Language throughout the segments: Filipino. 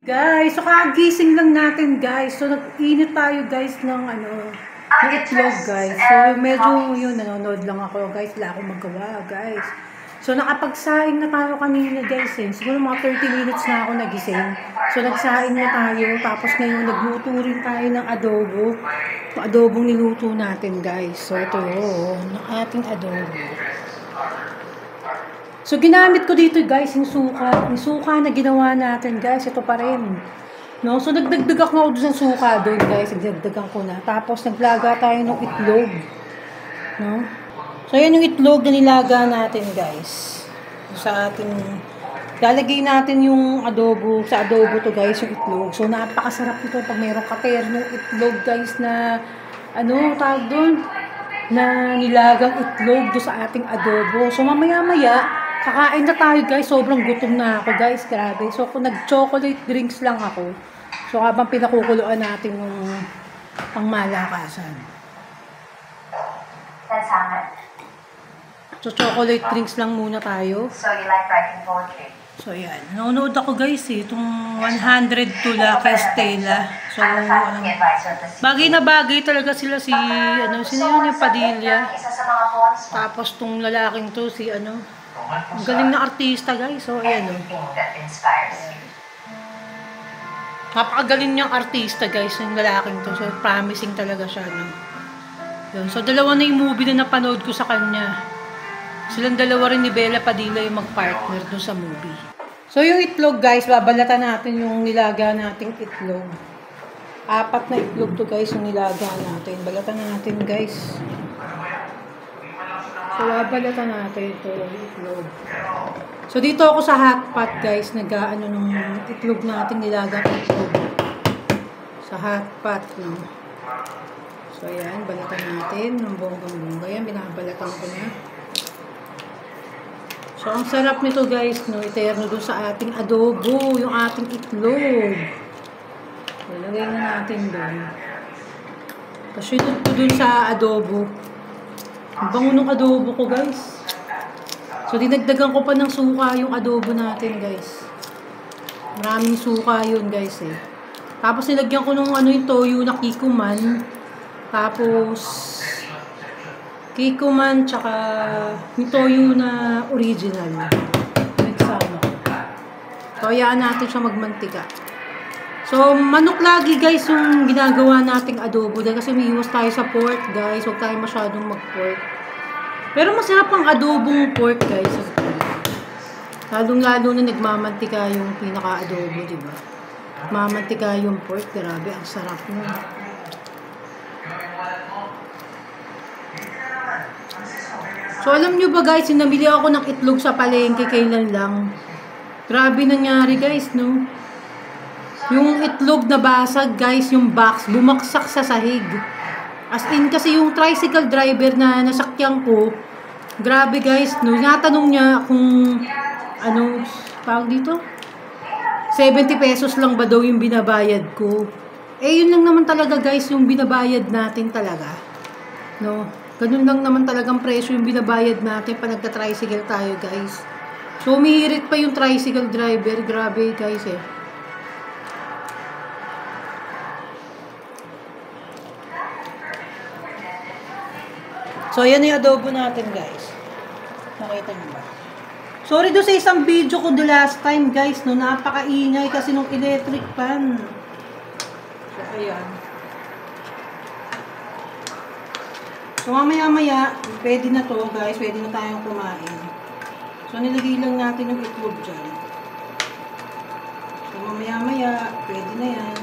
Guys, so kagising lang natin guys. So nag-init tayo guys ng ng itlog guys. So medyo yun, nanonood lang ako guys. Wala akong magawa guys. So nakapagsaing na tayo kanina guys eh. Siguro mga 30 minutes na ako nagising. So nagsaing na tayo. Tapos ngayon nagluto rin tayo ng adobo. Yung adobong niluto natin guys. So ito yun, ang ating adobo. So, ginamit ko dito guys, yung suka. Yung suka na ginawa natin guys, ito pa rin. No? So, nagdagdag ako doon sa suka doon guys. Nagdagdagan ko na. Tapos, naglaga tayo ng itlog. No? So, yan yung itlog na nilaga natin guys. Sa ating, lalagay natin yung adobo. Sa adobo to guys, yung itlog. So, napakasarap ito pag mayroong katernong itlog guys na, tawag doon? Na nilagang itlog doon sa ating adobo. So, mamaya-maya, kakain na tayo guys. Sobrang gutom na ako guys. Grabe. So kung nag-chocolate drinks lang ako. So habang pinakukuluan natin yung pangmalakasan. So chocolate drinks lang muna tayo. So you like writing poetry? So yan. Nanonood ako guys eh. Itong 100 to Lucky Stella. So bagay na bagay talaga sila si sino yun yung Padilla. Tapos tong lalaking to si ang galing na artista guys. So ayan o. Napakagaling niyang artista guys yung lalaking to. So promising talaga siya no. Yun. So dalawa na yung movie na napanood ko sa kanya. Silang dalawa rin ni Bella Padilla yung mag-partner doon sa movie. So yung itlog guys, babalatan natin yung nilaga nating itlog. 4 na itlog to guys yung nilaga natin. Balatan natin guys. So babalatan natin ito yung itlog. So dito ako sa hot pot guys, nag-aano nung itlog nating nilaga itlog. Sa hot pot no. So ayan, balatan natin ng bonggang-bongga. Yan, binabalatan ko na. So, ang sarap nito guys, no, iterno doon sa ating adobo, yung ating itlog. Ilagay na natin doon. Kasi ito doon sa adobo. Ang bango ng adobo ko guys. So, dinagdagan ko pa ng suka yung adobo natin guys. Maraming suka yun guys eh. Tapos, nilagyan ko nung yung toyo na kikuman. Tapos, kikuman, tsaka yung toyo na original. Nagsama. So, hayaan natin siya magmantika. So, manok lagi guys yung ginagawa nating adobo. Dahil kasi may iwas tayo sa pork guys. Huwag tayo masyadong mag-pork. Pero masarap ang adobong pork guys. Lalong-lalo na nagmamantika yung pinaka-adobo, diba? Mamantika yung pork. Grabe, ang sarap nun. So, alam nyo ba guys, namili ako ng itlog sa palengke kailan lang. Grabe nangyari guys, no? Yung itlog na basag guys, yung box, bumaksak sa sahig. As in, kasi yung tricycle driver na nasakyan ko, grabe guys, no? Natanong niya kung, tawag dito? 70 pesos lang ba daw yung binabayad ko? Eh, yun lang naman talaga guys, yung binabayad natin talaga. No? Ganun lang naman talagang presyo yung binabayad natin pag nagta-tricycle tayo guys. So, umihirit pa yung tricycle driver. Grabe guys eh. So, yan yung adobo natin guys. Nakita nyo ba? Sorry do sa isang video ko the last time guys. No, napakaingay kasi nung electric pan. So, ayan. So, mamaya-maya, pwede na to guys. Pwede na tayong kumain. So, nilagay lang natin yung itlog dyan. So, mamaya-maya, pwede na yan.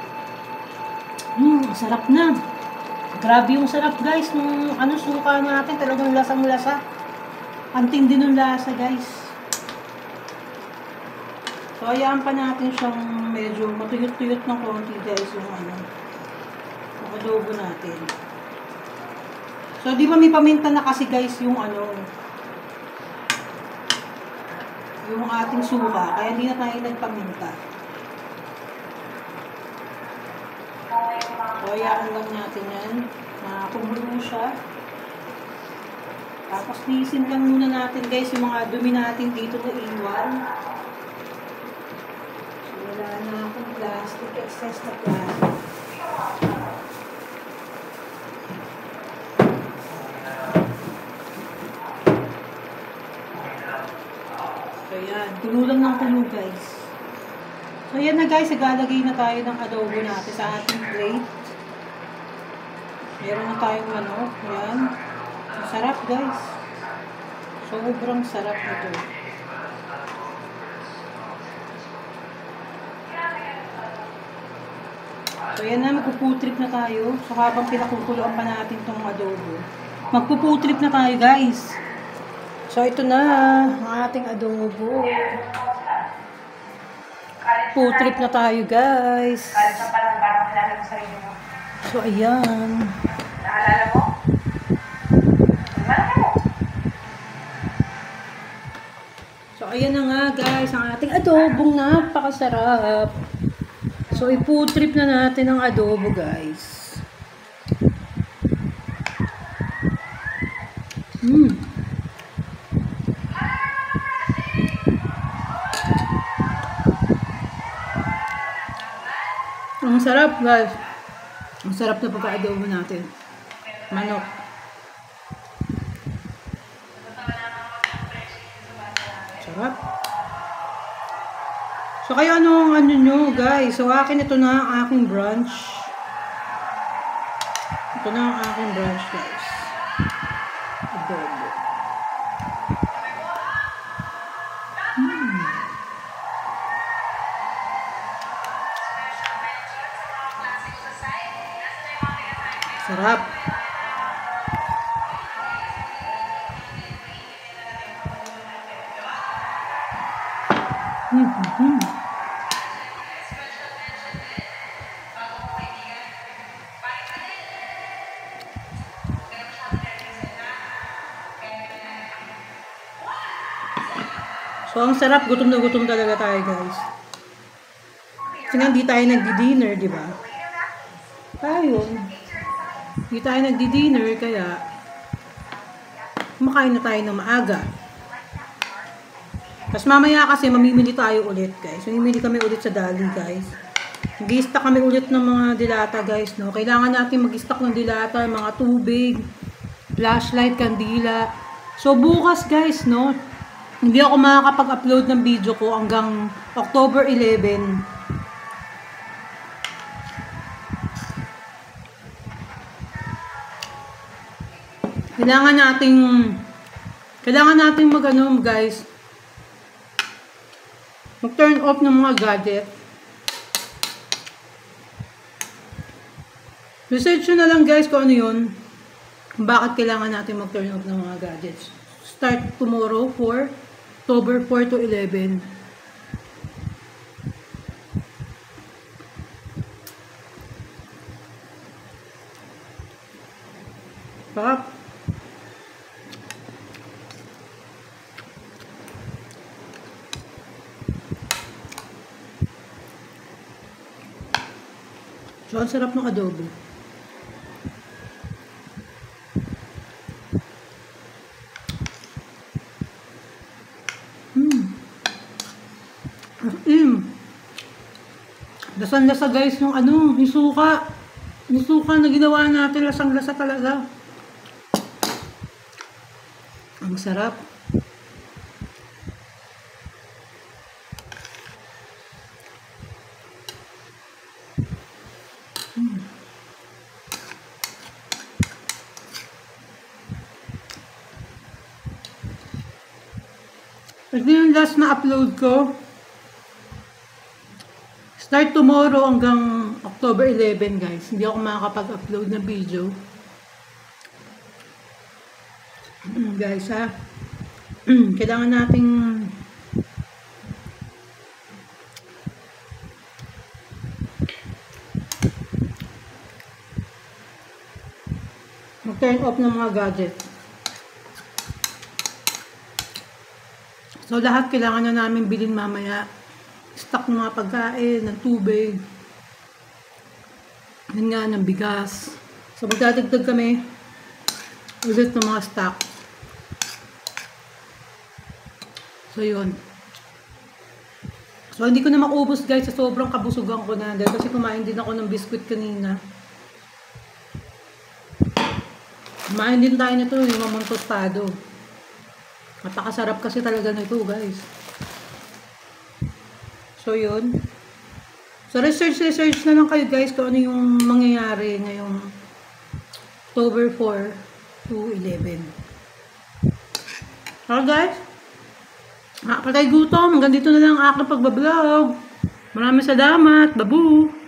Sarap na. Grabe yung sarap guys. Nung suka natin, talagang lasang-lasa. Anting din yung lasa guys. So, hayaan pa natin siyang medyo matuyot-tuyot ng konti guys. Yung adobo natin. So, di ba may paminta na kasi guys yung yung ating suka. Kaya di na tayo nagpaminta. So, hayaan lang natin yan. Kumulo siya. Tapos, lisin lang muna natin guys yung mga dumi natin dito na iwan. So, wala na ako Excess na plato. So yan, tululang ng tulo guys. So yan na guys, naglalagay na tayo ng adobo natin sa ating plate. Meron na tayong manok. Yan. Ang sarap guys. Sobrang sarap ito. So yan na, magpuputrip na tayo. So habang pinakukuluan pa natin itong adobo, magpuputrip na tayo guys. So ito na ang ating adobo. Putrip na tayo guys. So ayan. Naalala mo? Naalala mo? So ayan na nga guys, ang ating adobong napakasarap. So, iputrip na natin ang adobo, guys. Ang sarap, guys. Ang sarap na pagka-adobo natin. Manok. Sarap. So, kaya ano nyo, guys. So, akin ito na ang aking brunch. Ito na ang aking brunch, guys. Adobo. Sarap. So, ang sarap. Gutom na gutom talaga tayo, guys. Kasi nga, hindi tayo nagdi-dinner, di ba? Tayo. Hindi tayo nagdi-dinner, kaya kumakain na tayo ng maaga. Tapos mamaya kasi, mamimili tayo ulit, guys. Mamimili kami ulit sa Dali, guys. Mag-i-stock kami ulit ng mga dilata, guys, no? Kailangan natin mag-stock ng dilata, mga tubig, flashlight, kandila. So, bukas, guys, no? Hindi ako makakapag-upload ng video ko hanggang October 11. Kailangan nating mag-ano, guys, mag-turn off ng mga gadget. Research nyo na lang, guys, kung ano yun. Kung bakit kailangan natin mag-turn off ng mga gadgets. Start tomorrow for October 4 to 11. Sarap. So, ang sarap ng adobo. Lasang-lasa guys yung ano, yung suka. Yung suka na ginawa natin, lasang-lasa talaga. Ang sarap. Ito yung last na upload ko. Start tomorrow hanggang October 11, guys. Hindi ako makakapag-upload ng video. Guys, ha? Kailangan nating mag-turn off ng mga gadget. So, lahat kailangan na namin bilhin mamaya. Stock ng mga pagkain, ng tubig, yun nga, ng bigas. So, magdadagdag kami ulit ng mga stock. So, yun. So, hindi ko na maubos guys sa sobrang kabusugan ko na. Dahil kasi kumain din ako ng biskuit kanina. Kumain din tayo nito, yung mamang tostado. Napakasarap kasi talaga nito guys. So, yun. So, research na lang kayo guys kung ano yung mangyayari ngayong October 4 to 11. So, guys. Patay gutom. Hanggang dito na lang ang aking pagbablog. Maraming salamat. Babu!